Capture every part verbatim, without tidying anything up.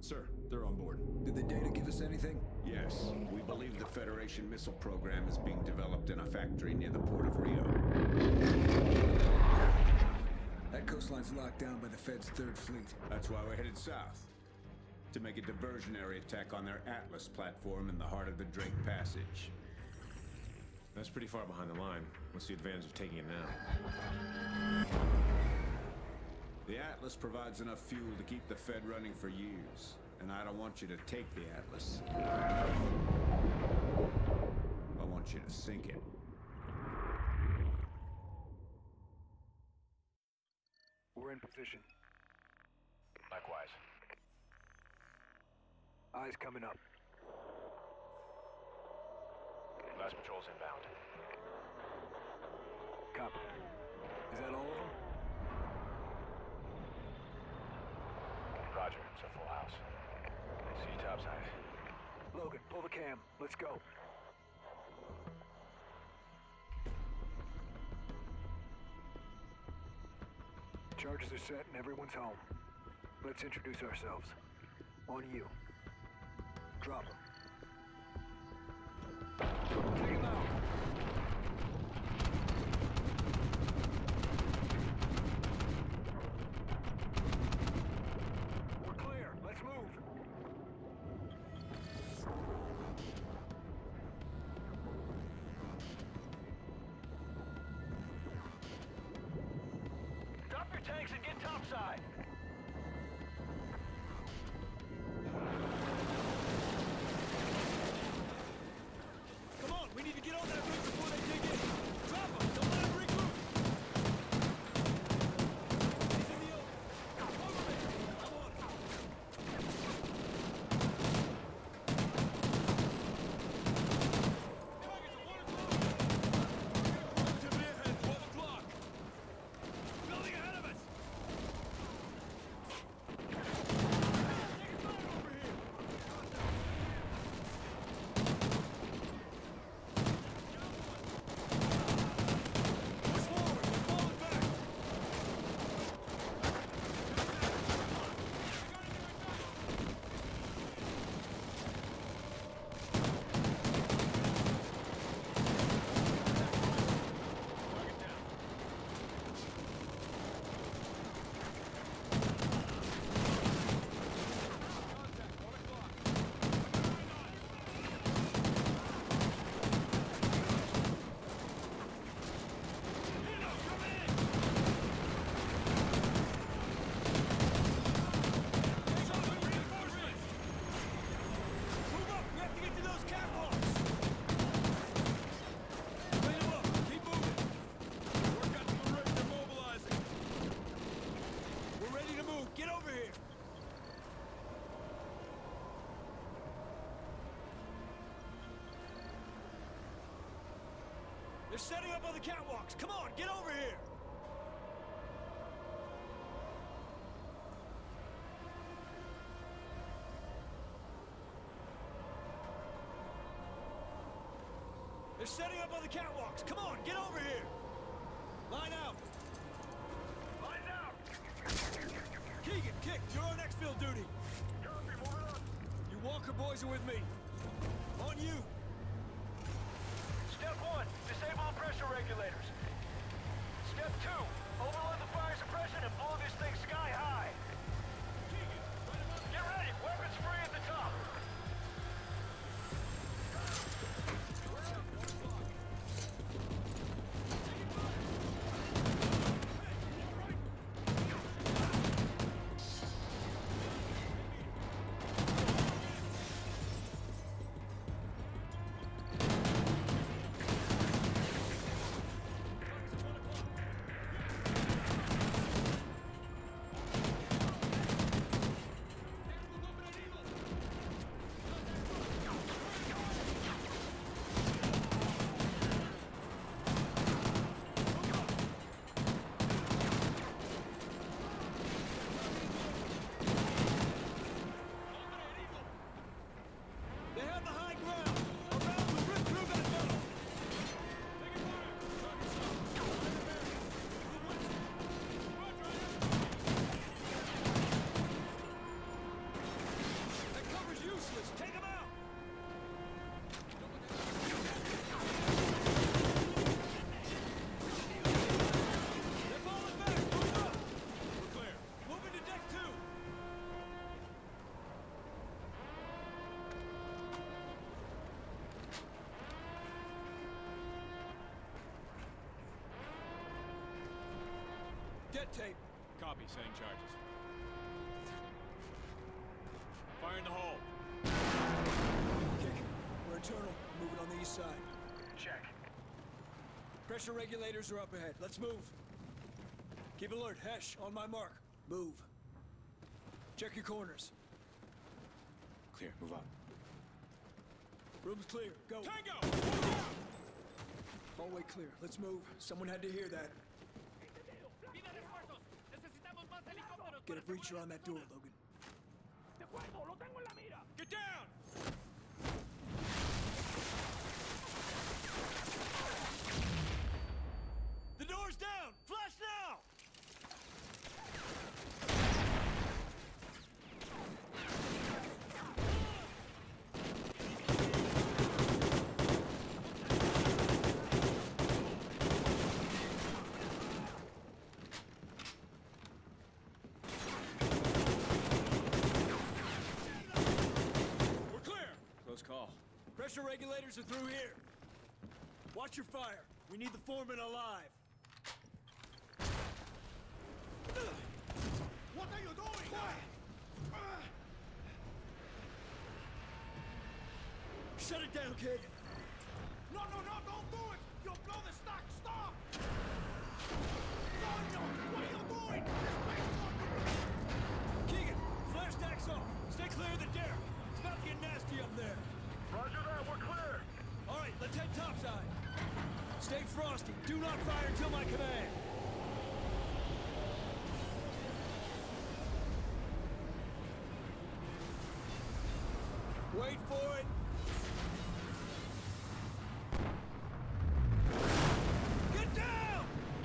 Sir, they're on board. Did the data give us anything? Yes. We believe the Federation missile program is being developed in a factory near the port of Rio. That coastline's locked down by the Fed's Third Fleet. That's why we're headed south. To make a diversionary attack on their Atlas platform in the heart of the Drake Passage. That's pretty far behind the line. What's the advantage of taking it now? The Atlas provides enough fuel to keep the Fed running for years. And I don't want you to take the Atlas. I want you to sink it. We're in position. Likewise. Eyes coming up. Last patrol's inbound. Copy. Is that all of them? Roger, it's a full house. See you topside. Logan, pull the cam. Let's go. Charges are set and everyone's home. Let's introduce ourselves. On you. Drop them. Take him out. We're clear. Let's move. Drop your tanks and get topside. Come on, we need to get on that rig before they dig in. Drop them, don't let them regroup. He's in the open. Over there. I'm on it. Targets at one o'clock. Activity ahead, twelve o'clock. Building ahead of us. Taking fire over here. Push forward, they're falling back. Target down. Contact, one o'clock. Nino, come in! Take on the reinforcements! Move up, we have to get to those catwalks! Clean them up, keep moving! Work out to the rig, they're mobilizing! We're ready to move, get over here! They're setting up on the catwalks. Come on, get over here! They're setting up on the catwalks. Come on, get over here! Line out! Line out! Keegan, Kick, you're on exfil duty. Copy, moving up. You Walker boys are with me. On you! Step one, disable the pressure regulators. Step two, overload the fire suppression and blow this thing sky high. Get ready, weapons free at the top. that tape. Copy, setting charges. Fire in the hole. Kick. We're internal. Moving on the east side. Check. Pressure regulators are up ahead. Let's move. Keep alert. Hesh, on my mark. Move. Check your corners. Clear, move on. Room's clear. Go. Tango! Hallway clear. Let's move. Someone had to hear that. Get a breacher on that door, Logan. Get down! The door's down! Flash now! We're clear! Close call. Pressure regulators are through here. Watch your fire. We need the foreman alive. What are you doing? Shut it down, kid. No, no, no, don't do it! You'll blow the stock! Stop! No, no! What are you doing? This place is Keegan, flare stacks off. Stay clear of the derrick. It's about to get nasty up there. Roger that, we're clear. All right, let's head topside. Stay frosty. Do not fire until my command. Wait for it. Get down!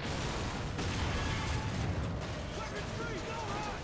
Weapons free, go hot!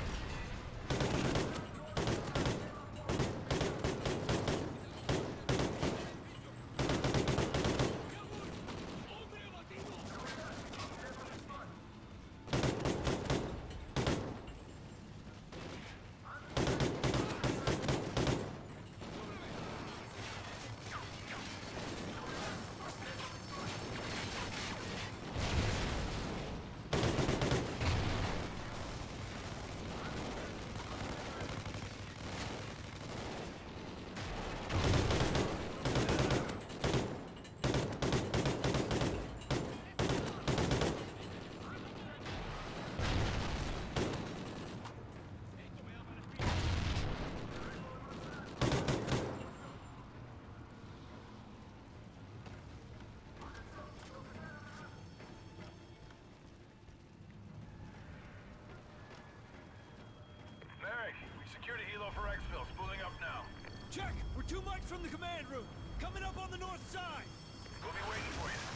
Security helo for exfil, spooling up now. Check! We're two mics from the command room. Coming up on the north side. We'll be waiting for you.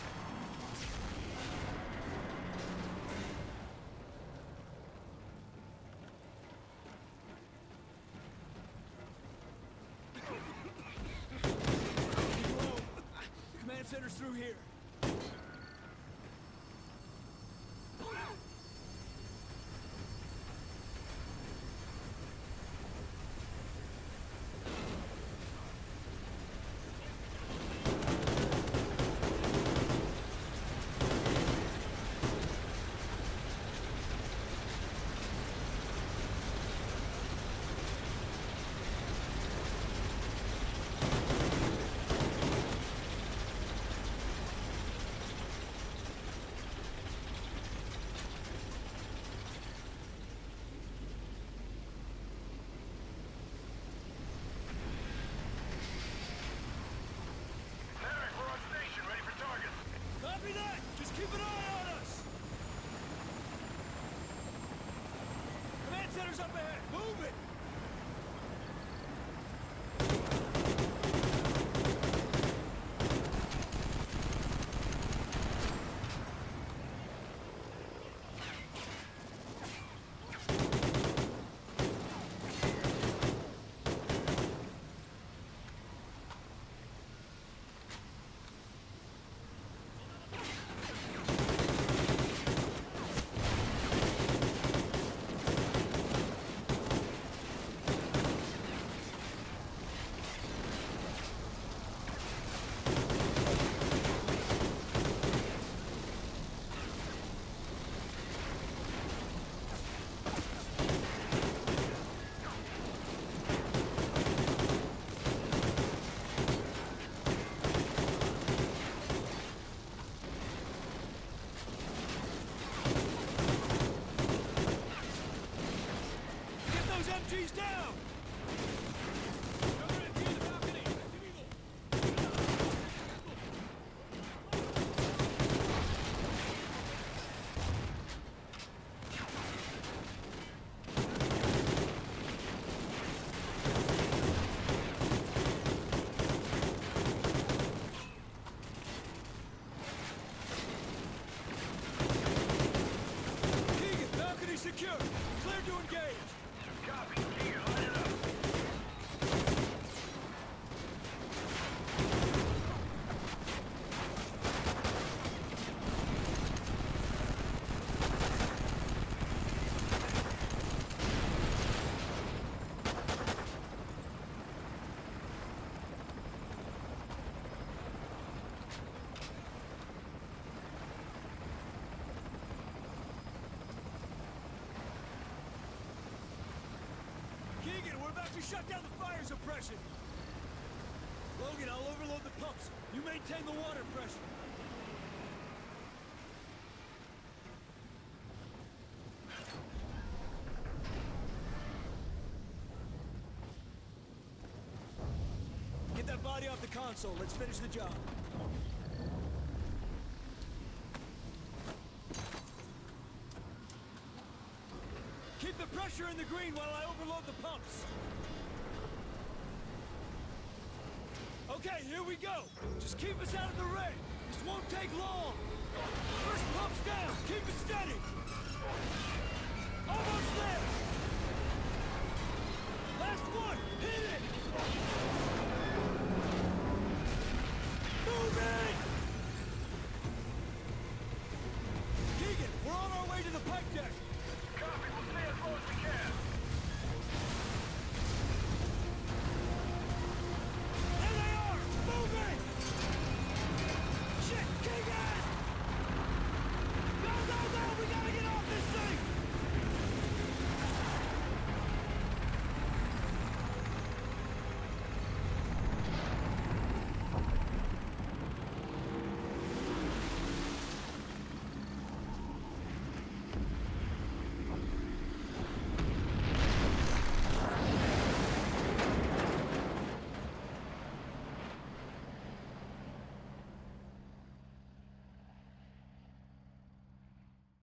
The command center's through here. Copy that! Just keep an eye on us! Command center's up ahead! Move it! M Gs down! Secure! Clear to engage! Copy. Keegan, line it up. Keegan, we're about to shut down the fire suppression! Logan, I'll overload the pumps. You maintain the water pressure. Get that body off the console. Let's finish the job. Keep the pressure in the green while I overload the pumps. Okay, here we go. Just keep us out of the rain. This won't take long. First pump's down. Keep it steady. Almost there.